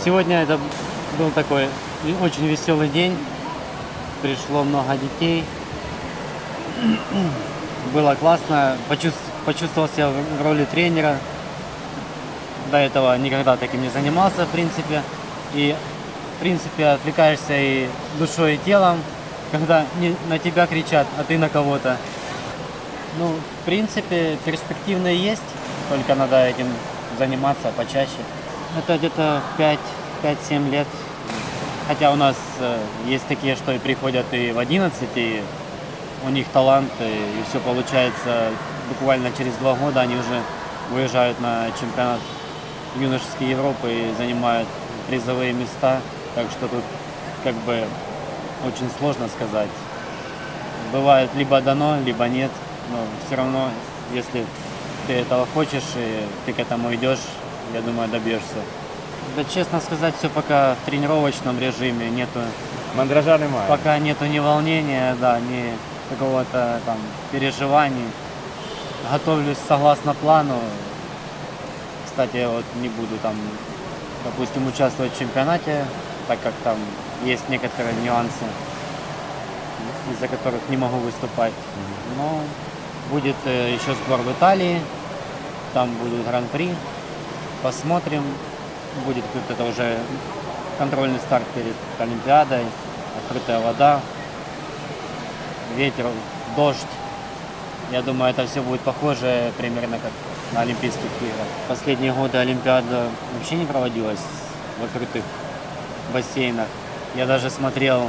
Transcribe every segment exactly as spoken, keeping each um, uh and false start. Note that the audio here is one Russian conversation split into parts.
Сегодня это был такой очень веселый день. Пришло много детей. Было классно. Почувствовал себя в роли тренера. До этого никогда таким не занимался, в принципе. И, в принципе, отвлекаешься и душой, и телом, когда не на тебя кричат, а ты на кого-то. Ну, в принципе, перспективные есть, только надо этим заниматься почаще. Это где-то пять-семь лет. Хотя у нас э, есть такие, что и приходят и в одиннадцать, и у них талант, и, и все получается. Буквально через два года они уже выезжают на чемпионат юношеской Европы и занимают призовые места. Так что тут как бы очень сложно сказать. Бывает либо дано, либо нет. Но все равно, если ты этого хочешь и ты к этому идешь, я думаю, добьешься. Да, честно сказать, все пока в тренировочном режиме, нету мандража немає. Пока нету ни волнения, да, ни какого-то там переживаний. Готовлюсь согласно плану. Кстати, я вот не буду там, допустим, участвовать в чемпионате, так как там есть некоторые нюансы, из-за которых не могу выступать. Но будет еще сбор в Италии, там будет гран-при, посмотрим. Будет это уже контрольный старт перед Олимпиадой, открытая вода, ветер, дождь. Я думаю, это все будет похоже примерно как на Олимпийских играх. Последние годы Олимпиада вообще не проводилась в открытых бассейнах. Я даже смотрел,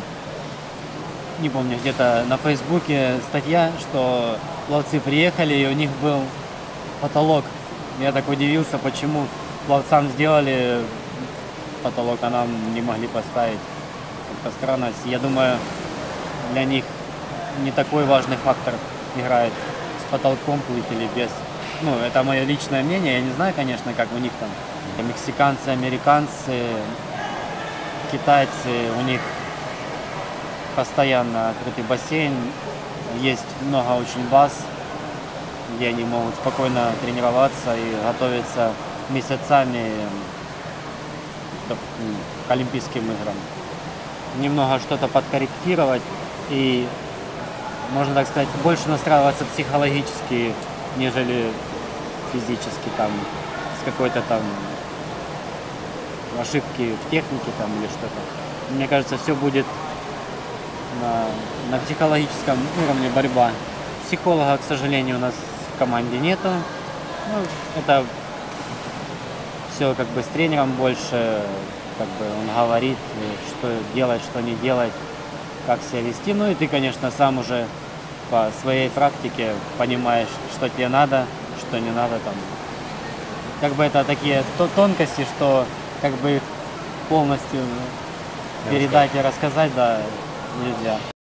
не помню, где-то на Фейсбуке статья, что пловцы приехали и у них был потолок. Я так удивился, почему пловцам сделали потолок, а нам не могли поставить. Как-то странно. Я думаю, для них не такой важный фактор играет, с потолком плыть или без. Ну, это мое личное мнение. Я не знаю, конечно, как у них там. Мексиканцы, американцы, китайцы, у них постоянно открытый бассейн. Есть много очень баз, где они могут спокойно тренироваться и готовиться месяцами к Олимпийским играм. Немного что-то подкорректировать и, можно так сказать, больше настраиваться психологически, нежели физически, там, с какой-то там ошибки в технике там или что-то. Мне кажется, все будет на, на психологическом уровне борьба. Психолога, к сожалению, у нас в команде нету. Ну, это все как бы с тренером больше, как бы он говорит, что делать, что не делать, как себя вести. Ну и ты, конечно, сам уже по своей практике понимаешь, что тебе надо, что не надо там. Как бы это такие тонкости, что как бы их полностью передать и рассказать, да, нельзя.